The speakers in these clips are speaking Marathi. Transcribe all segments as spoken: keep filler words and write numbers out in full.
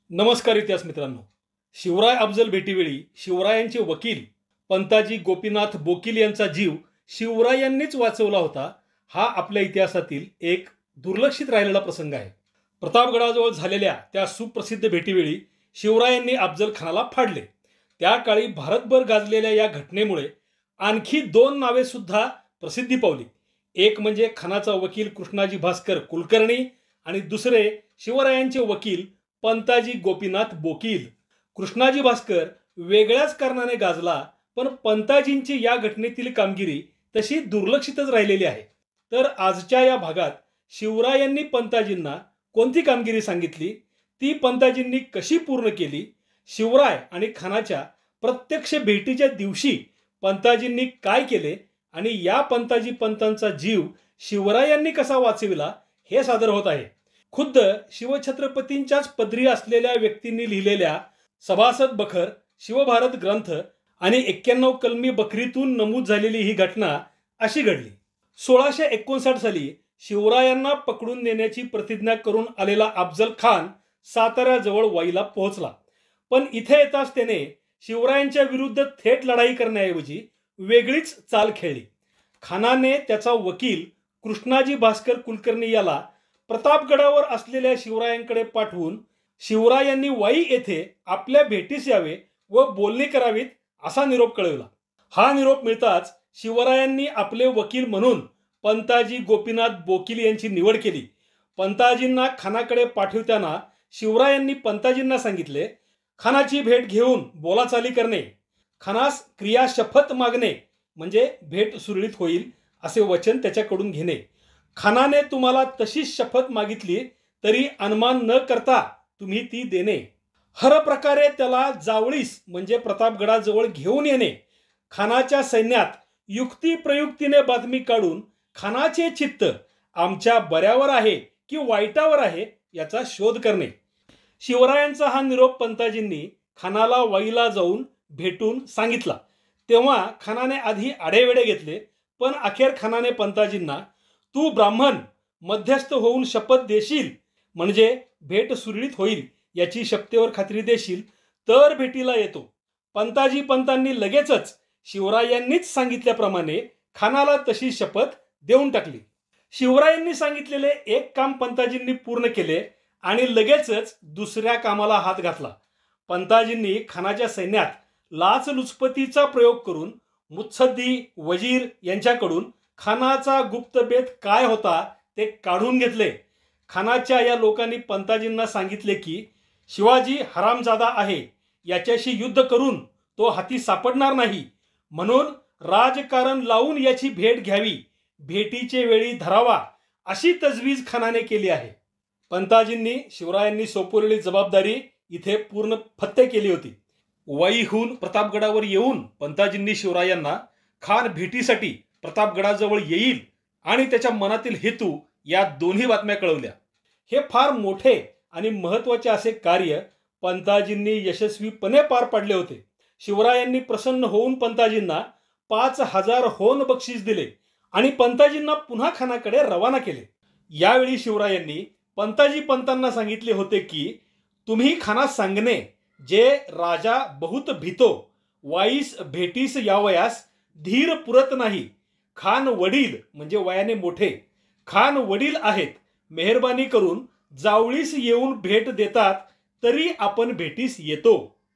नमस्कार इतिहास मित्रांनो, शिवराय अफजल भेटीवेळी शिवरायांचे वकील पंताजी गोपीनाथ बोकील यांचा जीव शिवरायांनीच वाचवला होता हा आपल्या इतिहासातील एक दुर्लक्षित राहिलेला प्रसंग आहे। प्रतापगडाजवळ झालेल्या त्या सुप्रसिद्ध भेटीवेळी शिवरायांनी अफजल खानाला फाडले। त्या काळी भारतभर गाजलेल्या या घटनेमुळे आणखी दोन नावे सुद्धा प्रसिद्धी पावली। एक म्हणजे खानाचा वकील कृष्णाजी भास्कर कुलकर्णी आणि दुसरे शिवरायांचे वकील पंताजी गोपीनाथ बोकील। कृष्णाजी भास्कर वेगळ्याच कारणाने गाजला, पण पंताजींची या घटनेतील कामगिरी तशी दुर्लक्षितच राहिलेली आहे। तर आजच्या या भागात शिवरायांनी पंताजींना कोणती कामगिरी सांगितली, ती पंताजींनी कशी पूर्ण केली, शिवराय आणि खानाच्या प्रत्यक्ष भेटीच्या दिवशी पंताजींनी काय केले आणि या पंताजी पंतांचा जीव शिवरायांनी कसा वाचविला हे सादर होत आहे। खुद्द शिवछत्रपतींच्याच पदरी असलेल्या व्यक्तींनी लिहिलेल्या सभासद बखर शिवभारत ग्रंथ आणि एक्क्याण्णव कलमी बखरीतून नमूद झालेली ही घटना अशी घडली। सोळाशे एकोणसाठ साली शिवरायांना पकडून नेण्याची प्रतिज्ञा करून आलेला अफजल खान साताऱ्याजवळ वाईला पोहोचला, पण इथे येताच त्याने शिवरायांच्या विरुद्ध थेट लढाई करण्याऐवजी वेगळीच चाल खेळली। खानाने त्याचा वकील कृष्णाजी भास्कर कुलकर्णी याला प्रतापगडावर असलेल्या शिवरायांकडे पाठवून शिवरायांनी वाई येथे आपल्या भेटीस यावे व बोलणी करावीत असा निरोप कळविला। हा निरोप मिळताच शिवरायांनी आपले वकील म्हणून पंताजी गोपीनाथ बोकील यांची निवड केली। पंताजींना खानाकडे पाठवताना शिवरायांनी पंताजींना सांगितले, खानाची भेट घेऊन बोलाचाली करणे, खानास क्रिया शपथ मागणे म्हणजे भेट सुरळीत होईल असे वचन त्याच्याकडून घेणे। खानाने तुम्हाला तशी शपथ मागितली तरी अनुमान न करता तुम्ही ती देणे। हर प्रकारे त्याला जावळीस म्हणजे प्रतापगडाजवळ घेऊन येणे। खानाच्या सैन्यात युक्ती प्रयुक्तीने बातमी काढून खानाचे चित्त आमच्या बऱ्यावर आहे की वाईटावर आहे याचा शोध करणे। शिवरायांचा हा निरोप पंताजींनी खानाला वाईला जाऊन भेटून सांगितला। तेव्हा खानाने आधी आढेवेढे घेतले, पण अखेर खानाने पंताजींना तू ब्राह्मण मध्यस्थ होऊन शपथ देशील म्हणजे भेट सुरळीत होईल याची शपथेवर खात्री देशील तर भेटीला येतो। पंताजी पंतांनी लगेचच शिवरायांनीच सांगितल्याप्रमाणे खानाला तशी शपथ देऊन टाकली। शिवरायांनी सांगितलेले एक काम पंताजींनी पूर्ण केले आणि लगेचच दुसऱ्या कामाला हात घातला। पंताजींनी खानाच्या सैन्यात लाचलुचपतीचा प्रयोग करून मुत्सद्दी वजीर यांच्याकडून खानाचा गुप्तबेत काय होता ते काढून घेतले। खानाच्या या लोकांनी पंताजींना सांगितले की शिवाजी हरामजादा आहे, याच्याशी युद्ध करून तो हाती सापडणार नाही, म्हणून राजकारण लावून याची भेट घ्यावी, भेटीचे वेळी धरावा अशी तजवीज खानाने केली आहे। पंताजींनी शिवरायांनी सोपवलेली जबाबदारी इथे पूर्ण फत्ते केली होती। वाईहून प्रतापगडावर येऊन पंताजींनी शिवरायांना खान भेटीसाठी प्रतापगडाजवळ येईल आणि त्याच्या मनातील हेतू या दोन्ही बातम्या कळवल्या। हे फार मोठे आणि महत्त्वाचे असे कार्य पंताजींनी यशस्वीपणे पार पाडले होते। शिवरायांनी प्रसन्न होऊन पंताजींना पाच हजार होन बक्षीस दिले आणि पंताजींना पुन्हा खानाकडे रवाना केले। यावेळी शिवरायांनी पंताजी पंतांना सांगितले होते की तुम्ही खानास सांगणे जे राजा बहुत भीतो, वाईस भेटीस यावयास धीर पुरत नाही। खान वडील म्हणजे वयाने मोठे, खान वडील आहेत, मेहरबानी करून जावळीस येऊन भेट देतात तरी आपण भेटीस येतो।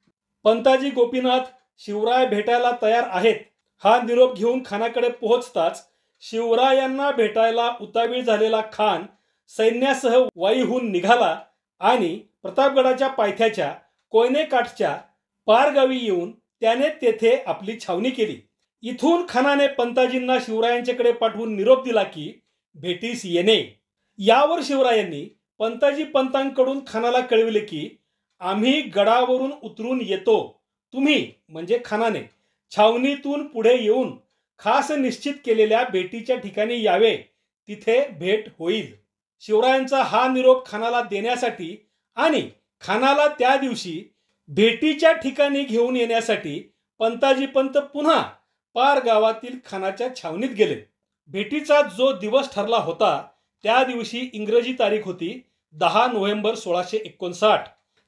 पंताजी गोपीनाथ शिवराय भेटायला तयार आहेत हा निरोप घेऊन खानाकडे पोहोचताच शिवरायांना भेटायला उतावीळ झालेला खान सैन्यासह वाईहून निघाला आणि प्रतापगडाच्या पायथ्याच्या कोयने काठच्या पारगावी येऊन त्याने तेथे आपली छावणी केली। इथून खानाने पंताजींना शिवरायांच्याकडे पाठवून निरोप दिला की भेटीस येणे। यावर शिवरायांनी पंताजी पंतांकडून खानाला कळविले की आम्ही गडावरून उतरून येतो, तुम्ही म्हणजे खानाने छावणीतून पुढे येऊन खास निश्चित केलेल्या भेटीच्या ठिकाणी यावे, तिथे भेट होईल। शिवरायांचा हा निरोप खानाला देण्यासाठी आणि खानाला त्या दिवशी भेटीच्या ठिकाणी घेऊन येण्यासाठी पंताजी पंत पुन्हा पार गावातील खानाच्या छावणीत गेले। भेटीचा जो दिवस ठरला होता त्या दिवशी इंग्रजी तारीख होती दहा नोव्हेंबर सोळाशे एकोणसाठ।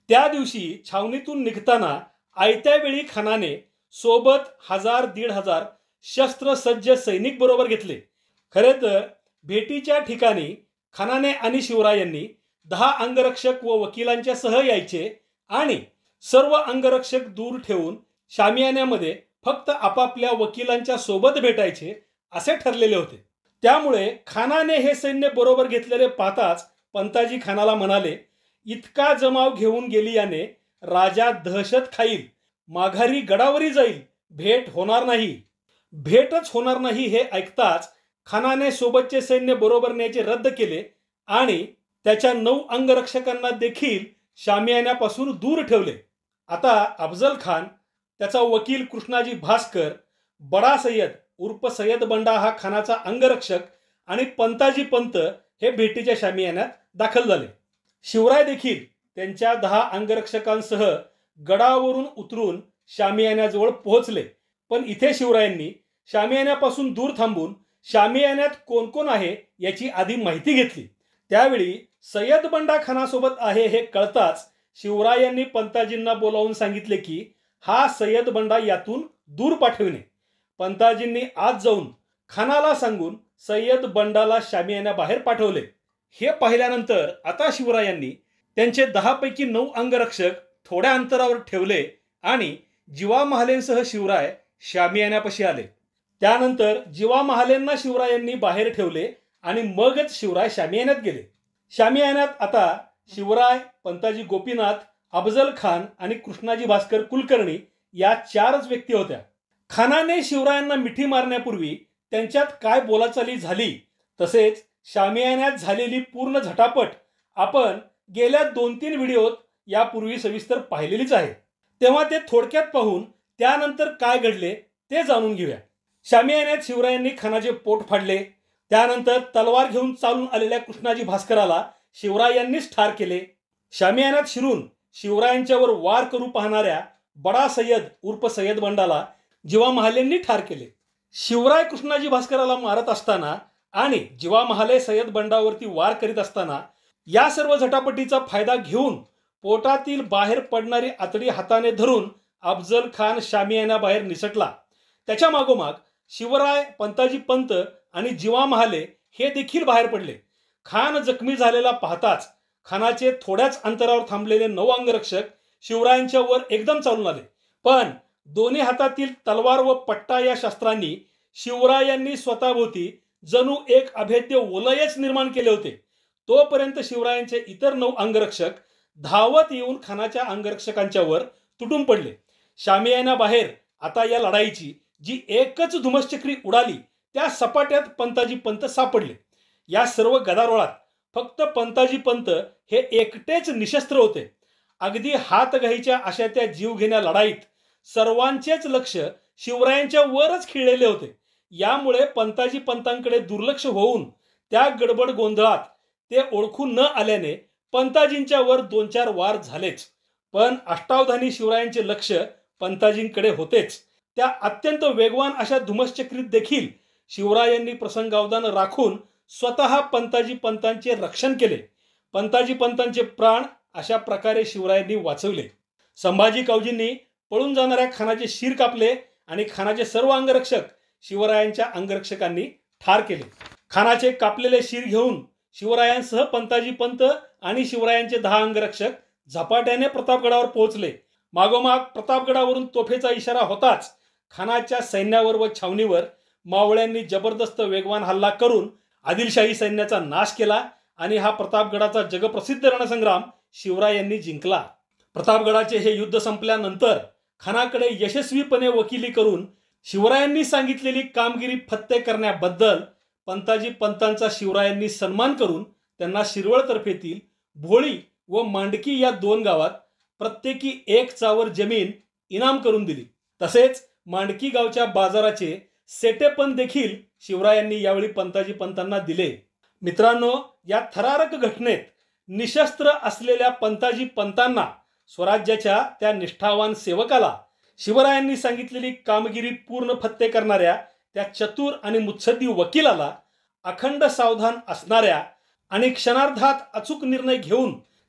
त्या दिवशी छावणीतून निघताना आयत्या वेळी खानाने सोबत हजार दीड हजार शस्त्रसज्ज सैनिक बरोबर घेतले. खरे तर भेटीच्या ठिकाणी खानाने आणि शिवरायांनी दहा अंगरक्षक व वकिलांच्या सह यायचे आणि सर्व अंगरक्षक दूर ठेवून शामियान्यामध्ये फक्त आपापल्या वकिलांच्या सोबत भेटायचे असे ठरलेले होते. त्यामुळे खानाने हे सैन्य बरोबर घेतलेले पाहताच पंताजी खानाला म्हणाले, इतका जमाव घेऊन गेली याने राजा दहशत खाईल, माघारी गडावरी जाईल, भेट होणार नाही. भेटच होणार नाही हे ऐकताच खानाने सोबतचे सैन्य बरोबर न्यायचे रद्द केले आणि त्याच्या नऊ अंगरक्षकांना देखील शामियान्यापासून दूर ठेवले. आता अफजल खान, त्याचा वकील कृष्णाजी भास्कर, बडा सय्यद उर्फ सय्यद बंडा हा खानाचा अंगरक्षक आणि पंताजी पंत हे भेटीच्या शामियान्यात दाखल झाले. शिवराय देखील त्यांच्या दहा अंगरक्षकांसह गडावरून उतरून शामियान्याजवळ पोहोचले. पण इथे शिवरायांनी शामियान्यापासून दूर थांबून शामियान्यात कोण कोण आहे याची आधी माहिती घेतली. त्यावेळी सय्यद बंडा खानासोबत आहे हे कळताच शिवरायांनी पंताजींना बोलावून सांगितले की हा सय्यद बंडा यातून दूर पाठविणे. पंताजींनी आज जाऊन खानाला सांगून सय्यद बंडाला शामियान्याबाहेर पाठवले. हे पाहिल्यानंतर आता शिवरायांनी त्यांचे दहापैकी नऊ अंगरक्षक थोड्या अंतरावर ठेवले आणि जिवा महालेंसह शिवराय शामियान्यापाशी आले. त्यानंतर जिवा महालेंना शिवरायांनी बाहेर ठेवले आणि मगच शिवराय शामियान्यात गेले. शामियान्यात आता शिवराय, पंताजी गोपीनाथ, अफजल खान आणि कृष्णाजी भास्कर कुलकर्णी या चारच व्यक्ती होत्या. खानाने शिवरायांना मिठी मारण्यापूर्वी त्यांच्यात काय बोलाचाली झाली तसेच शामियान्यात झालेली पूर्ण झटापट आपण गेल्या दोन तीन व्हिडिओत यापूर्वी सविस्तर पाहिलेलीच आहे. तेव्हा ते थोडक्यात पाहून त्यानंतर काय घडले ते जाणून घेऊया. शामियान्यात शिवरायांनी खानाचे पोट फाडले. त्यानंतर तलवार घेऊन चालून आलेल्या कृष्णाजी भास्कराला शिवरायांनीच ठार केले. शामियान्यात शिरून शिवरायांच्यावर वार करू पाहणाऱ्या बडा सय्यद उर्फ सय्यद बंडाला जिवा महालेंनी ठार केले. शिवराय कृष्णाजी भास्कराला मारत असताना आणि जिवा महाले सय्यद बंडावरती वार करीत असताना या सर्व झटापटीचा फायदा घेऊन पोटातील बाहेर पडणारी आतडी हाताने धरून अफजल खान शामियान्याबाहेर निसटला. त्याच्या मागोमाग शिवराय, पंताजी पंत आणि जिवा महाले हे देखील बाहेर पडले. खान जखमी झालेला पाहताच खानाचे थोड्याच अंतरावर थांबलेले नऊ अंगरक्षक शिवरायांच्या वर एकदम चालून आले. पण दोन्ही हातातील तलवार व पट्टा या शस्त्रांनी शिवरायांनी स्वतःभोवती जणू एक अभेद्य वलयच निर्माण केले होते. तोपर्यंत शिवरायांचे इतर नऊ अंगरक्षक धावत येऊन खानाच्या अंगरक्षकांच्या वर तुटून पडले. शामियान्याबाहेर आता या लढाईची जी एकच धुमश्चक्री उडाली त्या सपाट्यात पंताजी पंत सापडले. या सर्व गदारोळात फक्त पंताजी पंत हे एकटेच निशस्त्र होते. अगदी हातघाईच्या अशा त्या जीवघेण्या लढाईत सर्वांचेच लक्ष शिवरायांच्या वरच खिळलेले होते. यामुळे पंताजी पंतांकडे दुर्लक्ष होऊन त्या गडबड गोंधळात ते ओळखू न आल्याने पंताजींच्या वर दोन चार वार झालेच. पण अष्टावधानी शिवरायांचे लक्ष पंताजींकडे होतेच. त्या अत्यंत वेगवान अशा धुमश्चक्रीत देखील शिवरायांनी प्रसंगावधान राखून स्वतः पंताजी पंतांचे रक्षण केले. पंताजी पंतांचे प्राण अशा प्रकारे शिवरायांनी वाचवले. संभाजी कावजींनी पळून जाणाऱ्या खानाचे शिर कापले आणि खानाचे सर्व अंगरक्षक शिवरायांच्या अंगरक्षकांनी ठार केले. खानाचे कापलेले शिर घेऊन शिवरायांसह पंताजी पंत आणि शिवरायांचे दहा अंगरक्षक झपाट्याने प्रतापगडावर पोहोचले. मागोमाग प्रतापगडावरून तोफेचा इशारा होताच खानाच्या सैन्यावर व छावणीवर मावळ्यांनी जबरदस्त वेगवान हल्ला करून आदिलशाही सैन्याचा नाश केला आणि हा प्रतापगडाचा जगप्रसिद्ध रणसंग्राम शिवरायांनी जिंकला. प्रतापगडाचे हे युद्ध संपल्यानंतर खानाकडे यशस्वीपणे वकिली करून शिवरायांनी सांगितलेली कामगिरी फत्ते करण्याबद्दल पंताजी पंतांचा शिवरायांनी सन्मान करून त्यांना शिरवळ तर्फेतील भोळी व मांडकी या दोन गावात प्रत्येकी एक चावर जमीन इनाम करून दिली. तसेच मांडकी गावच्या बाजाराचे सेटेपण देखील शिवरायांनी यावेळी पंताजी पंतांना दिले. मित्रांनो, या थरारक घटनेत निशस्त्र असलेल्या पंताजी पंतांना, स्वराज्याच्या त्या निष्ठावान सेवकाला, शिवरायांनी सांगितलेली कामगिरी पूर्ण फत्ते करणाऱ्या त्या चतुर आणि मुत्सद्दी वकिलाला, अखंड सावधान असणाऱ्या आणि क्षणार्धात अचूक निर्णय घेऊन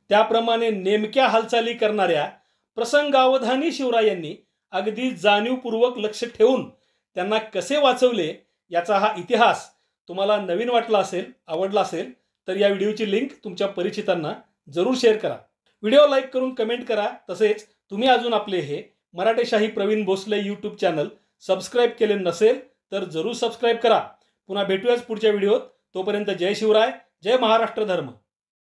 त्याप्रमाणे नेमक्या हालचाली करणाऱ्या प्रसंगावधानी शिवरायांनी अगदी जाणीवपूर्वक लक्ष ठेवून त्यांना कसे वाचवले याचा हा इतिहास तुम्हाला नवीन वाटला असेल, आवडला असेल तर या व्हिडिओची लिंक तुमच्या परिचितांना जरूर शेअर करा. व्हिडिओ लाईक करून कमेंट करा. तसेच तुम्ही अजून आपले हे मराठेशाही Pravin Bhosale YouTube channel subscribe केले नसेल तर जरूर सबस्क्राईब करा. पुन्हा भेटूयाच पुढच्या व्हिडिओत. तोपर्यंत जय शिवराय, जय महाराष्ट्र धर्म.